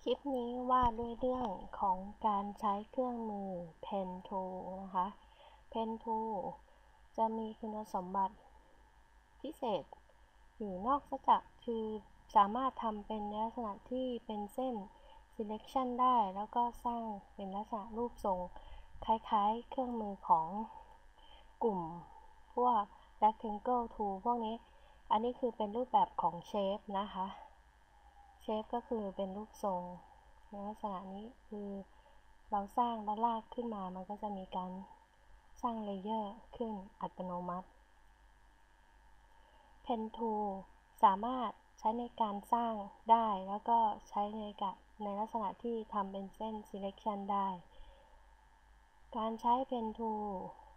ลิปนี้ว่าด้วยเรื่องของการใช้เครื่องมือ Pen Tool นะคะ Pen Tool จะมีคุณสมบัติพิเศษอยู่นอกจากคือสามารถทำเป็นลักษณะที่เป็นเส้น selection ได้แล้วก็สร้างเป็นลักษณะรูปทรงคล้ายๆเครื่องมือของกลุ่มพวก rectangle tool พวกนี้อันนี้คือเป็นรูปแบบของ shape นะคะเชฟก็คือเป็นรูปทรงในลักษณะนี้คือเราสร้างและลากขึ้นมามันก็จะมีการสร้างเลเยอร์ขึ้นอัตโนมัติ Pen Tool สามารถใช้ในการสร้างได้แล้วก็ใช้ในลักษณะที่ทำเป็นเส้น selection ได้ การใช้ Pen Tool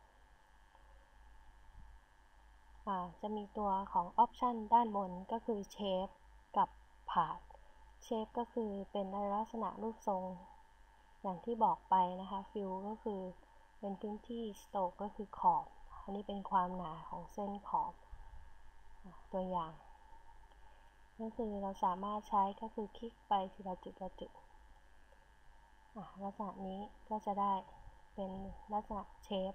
จะมีตัวของ Option ด้านบนก็คือ Shape กับ Path Shape ก็คือเป็นในลักษณะรูปทรงอย่างที่บอกไปนะคะ Fill ก็คือเป็นพื้นที่ Stroke ก็คือขอบอันนี้เป็นความหนาของเส้นขอบตัวอย่างก็คือเราสามารถใช้ก็คือคลิกไปทีละจุดละจุดลักษณะนี้ก็จะได้เป็นลักษณะ Shape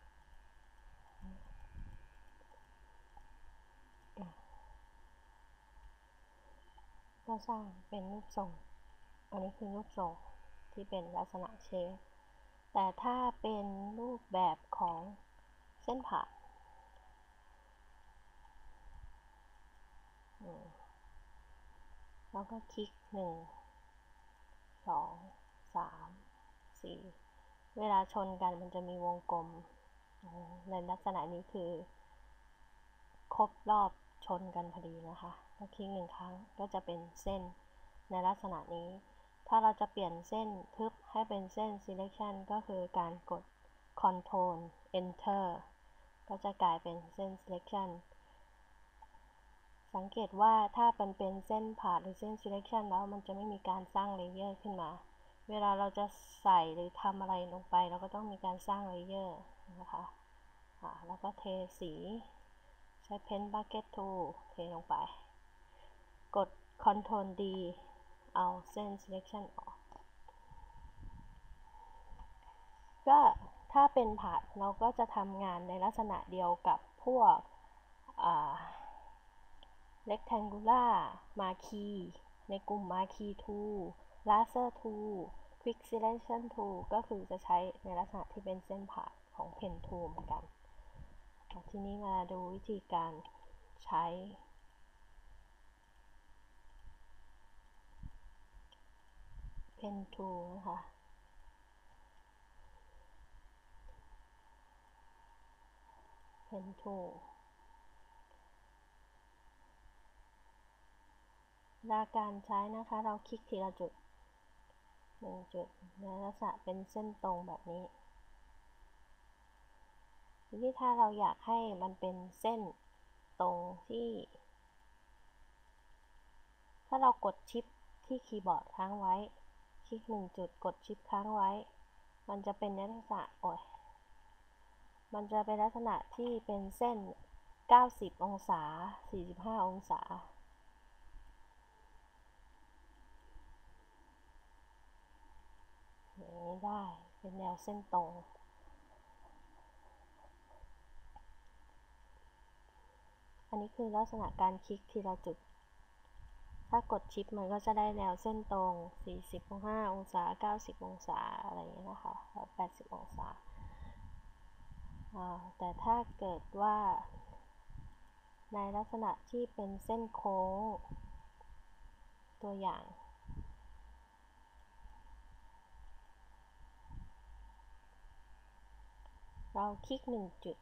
ก็สร้างเป็นรูปทรงอันนี้คือรูปทรงที่เป็นลักษณะเชฟแต่ถ้าเป็นรูปแบบของเส้นผ่าแล้วก็คลิก1 2 3 4เวลาชนกันมันจะมีวงกลมในลักษณะนี้คือครบรอบชนกันพอดีนะคะแล้วคลิก1 ครั้งก็จะเป็นเส้นในลักษณะนี้ถ้าเราจะเปลี่ยนเส้นทึบให้เป็นเส้น selection ก็คือการกด Ctrl Enter ก็จะกลายเป็นเส้น selection สังเกตว่าถ้าเป็นเส้นผ่าหรือเส้น selection แล้วมันจะไม่มีการสร้างเลเยอร์ขึ้นมาเวลาเราจะใส่หรือทำอะไรลงไปเราก็ต้องมีการสร้างเลเยอร์นะคะแล้วก็เทสีใช้ Pen Bucket Tool เทลงไปกด Ctrl D เอาเส้น selection ออกก็ถ้าเป็นผัดเราก็จะทำงานในลักษณะเดียวกับพวกrectangular marquee ในกลุ่ม marquee tool laser tool quick selection tool ก็คือจะใช้ในลักษณะที่เป็นเส้นผ่าของ pen tool เหมือนกันทีนี้มาดูวิธีการใช้ pen tool นะคะ pen tool เวลาการใช้นะคะเราคลิกทีละจุด1 จุดในลักษณะเป็นเส้นตรงแบบนี้ทีนี้ถ้าเราอยากให้มันเป็นเส้นตรงที่ถ้าเรากดชิปที่คีย์บอร์ดค้างไว้คลิก1 จุดกดชิปค้างไว้มันจะเป็นลักษณะมันจะเป็นลักษณะที่เป็นเส้น90 องศา45 องศาอย่างนี้ได้เป็นแนวเส้นตรงอันนี้คือลักษณะการคลิกทีละจุดถ้ากดชิปมันก็จะได้แนวเส้นตรง45 องศา90 องศาอะไรอย่างนี้นะคะ80 องศาแต่ถ้าเกิดว่าในลักษณะที่เป็นเส้นโค้งตัวอย่างเราคลิก1 จุด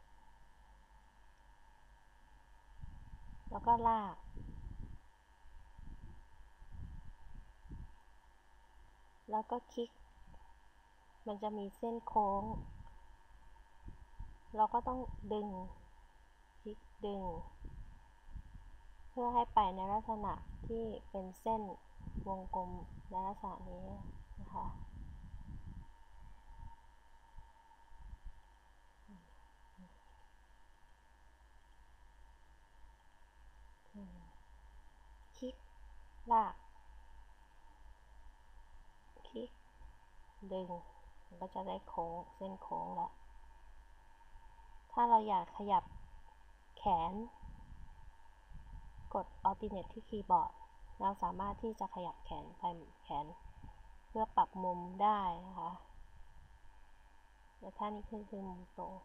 แล้วก็ลากแล้วก็คลิกมันจะมีเส้นโค้งเราก็ต้องคลิกดึงเพื่อให้ไปในลักษณะที่เป็นเส้นวงกลมในลักษณะนี้นะคะคลิกลากดึงมันก็จะได้โค้งเส้นโค้งแล้วถ้าเราอยากขยับแขนกด Alternate ที่คีย์บอร์ดเราสามารถที่จะขยับแขนไปแขนเพื่อปรับมุมได้นะคะแต่ท่านี้คือมุมตรง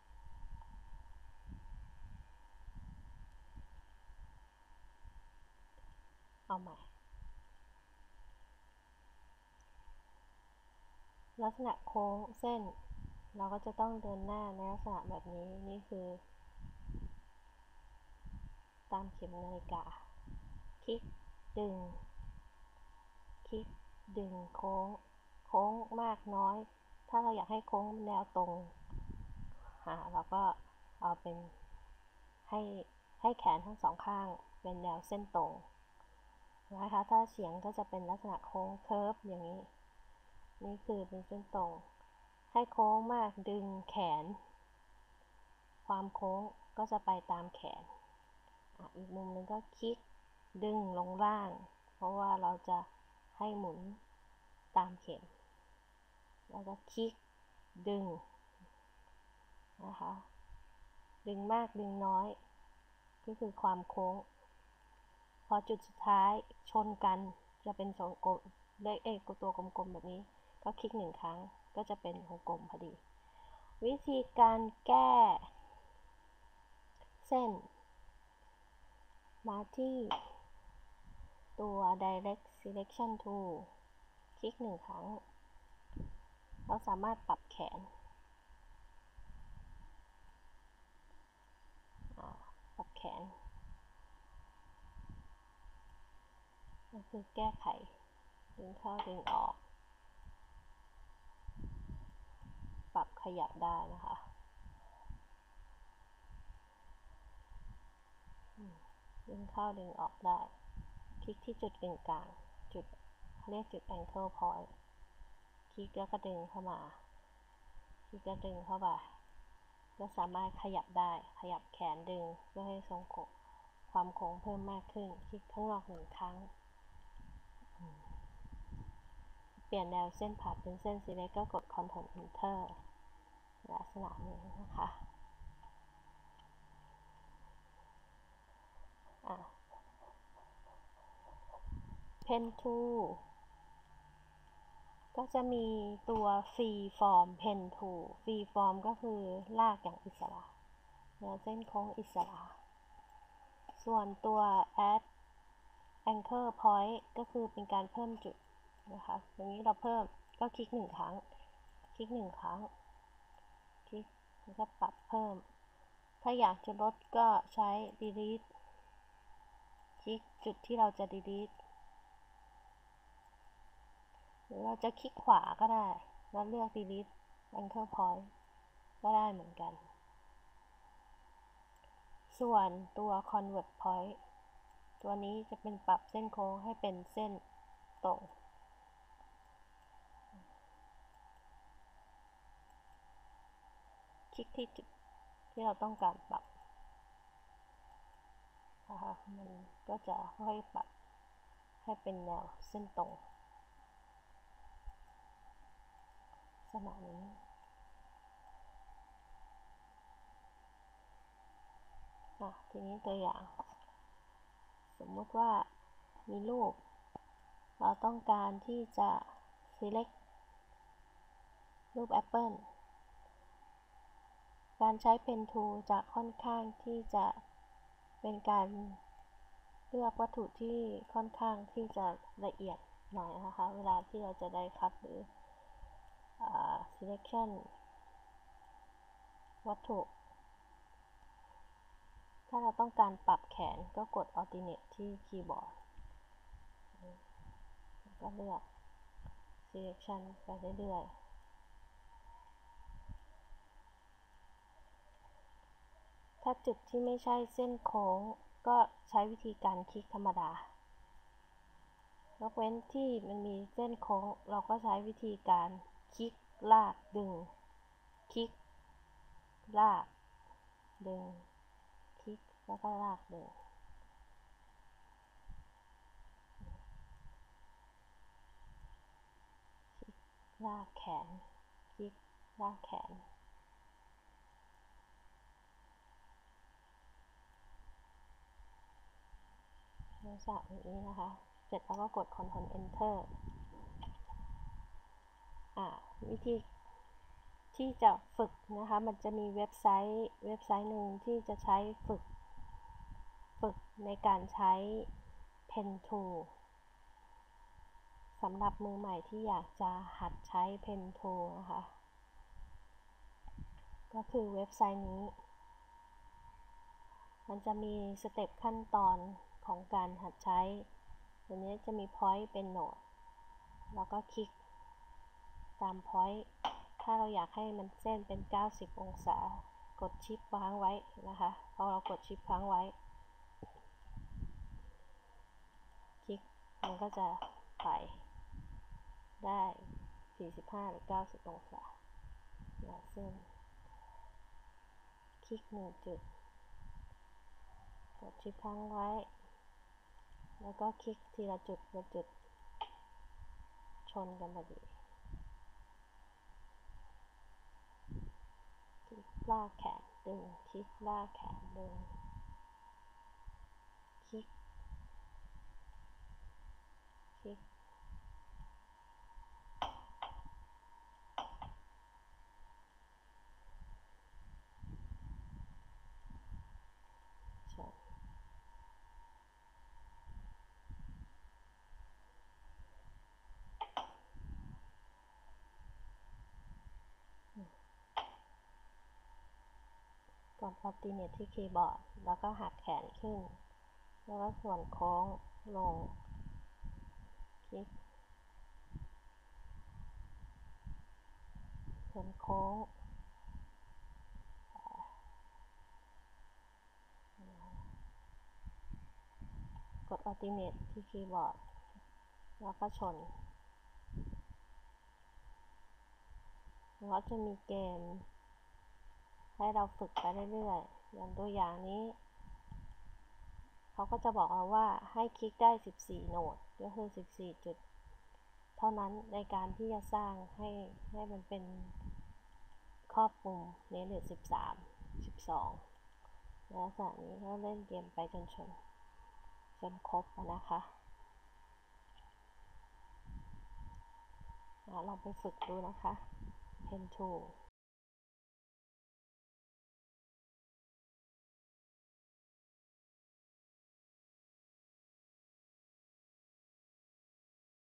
เอาใหม่ลักษณะโค้งเส้นเราก็จะต้องเดินหน้าในลักษณะแบบนี้นี่คือตามเข็มนาฬิกาคลิกดึงคลิกดึงโค้งมากน้อยถ้าเราอยากให้โค้งแนวตรงเราก็เอาเป็นให้แขนทั้งสองข้างเป็นแนวเส้นตรงนะคะถ้าเฉียงก็จะเป็นลักษณะโค้งเคิร์ฟอย่างนี้นี่คือเป็นเส้นตรงให้โค้งมากดึงแขนความโค้งก็จะไปตามแขนอีกมุมนึงก็คลิกดึงลงล่างเพราะว่าเราจะให้หมุนตามเข็มแล้วก็คลิกดึงนะคะดึงมากดึงน้อยก็คือความโค้งพอจุดสุดท้ายชนกันจะเป็นวงกลมเลขตัวกลมๆแบบนี้ก็คลิกหนึ่งครั้งก็จะเป็นวงกลมพอดีวิธีการแก้เส้นมาที่ตัว Direct Selection Tool คลิกหนึ่งครั้งเราสามารถปรับแขนปรับแขนก็คือแก้ไขดึงเข้าดึงออกปรับขยับได้นะคะดึงเข้าดึงออกได้คลิกที่จุดกึ่งกลางจุดเรียกจุด Anchor Point คลิกแล้วก็ดึงเข้ามาคลิกแล้วดึงเข้าไปก็สามารถขยับได้ขยับแขนดึงเพื่อให้ทรงความโค้งเพิ่มมากขึ้นคลิกข้างนอกหนึ่งครั้งเปลี่ยนแนวเส้นผ่าเป็นเส้น Select ก็กด Ctrl Enter ลักษณะนี้นะคะPen Tool ก็จะมีตัว Free Form Pen Tool Free Form ก็คือลากอย่างอิสระแนวเส้นโค้งอิสระส่วนตัว Add Anchor Point ก็คือเป็นการเพิ่มจุดนะคะอย่างนี้เราเพิ่มก็คลิกหนึ่งครั้งคลิกหนึ่งครั้งคลิกแล้วก็ปรับเพิ่มถ้าอยากจะลดก็ใช้ Delete คลิกจุดที่เราจะ Delete หรือเราจะคลิกขวาก็ได้แล้วเลือก Delete Anchor Point ก็ได้เหมือนกันส่วนตัว Convert Point ตัวนี้จะเป็นปรับเส้นโค้งให้เป็นเส้นตรงคลิกที่จุดที่เราต้องการปรับนะคะมันก็จะค่อยปรับให้เป็นแนวเส้นตรงลักษณะนี้ทีนี้ตัวอย่างสมมุติว่ามีรูปเราต้องการที่จะ select รูปแอปเปิลการใช้ Pen Tool จะค่อนข้างที่จะเป็นการเลือกวัตถุที่ค่อนข้างที่จะละเอียดหน่อยนะคะเวลาที่เราจะได้คัดหรือ selection วัตถุถ้าเราต้องการปรับแขนก็กด Alternate ที่คีย์บอร์ดก็เลือก selection ไปเรื่อยๆถ้าจุดที่ไม่ใช่เส้นโค้งก็ใช้วิธีการคลิกธรรมดายกเว้นที่มันมีเส้นโค้งเราก็ใช้วิธีการคลิกลากดึงคลิกลากดึงคลิกแล้วก็ลากดึงลลากแขนคลิกลากแขนลักษณะอย่างนี้นะคะเสร็จแล้วก็กด Ctrl Enter วิธีที่จะฝึกนะคะมันจะมีเว็บไซต์หนึ่งที่จะใช้ฝึกในการใช้ Pen Tool สำหรับมือใหม่ที่อยากจะหัดใช้ Pen Tool นะคะก็คือเว็บไซต์นี้มันจะมีสเต็ปขั้นตอนของการหัดใช้ตัวนี้จะมี Point เป็นโหนดแล้วก็คลิกตาม Point ถ้าเราอยากให้มันเส้นเป็น90องศากดชิปค้างไว้นะคะพอเรากดชิปค้างไว้คลิกมันก็จะไปได้45หรือ90องศาเส้นคลิก1จุดกดชิปค้างไว้แล้วก็คลิกทีละจุดละจุดชนกันพอดีคลิกลากแขนดึงคลิกลากแขนดึงคลิกชนกด Alternate ที่คีย์บอร์ดแล้วก็หักแขนขึ้นแล้วก็ส่วนโค้งลงคลิกส่วนโค้งกด Alternate ที่คีย์บอร์ดแล้วก็ชนแล้วจะมีเกมให้เราฝึกไปเรื่อยๆอย่างตัวอย่างนี้เขาก็จะบอกเราว่าให้คลิกได้14โหนดก็คือ14จุดเท่านั้นในการที่จะสร้างให้มันเป็นครอบคลุมเน้นหรือ13 12แล้วจากนี้ก็เล่นเกมไปจนครบนะคะลองไปฝึกดูนะคะ Pen Tool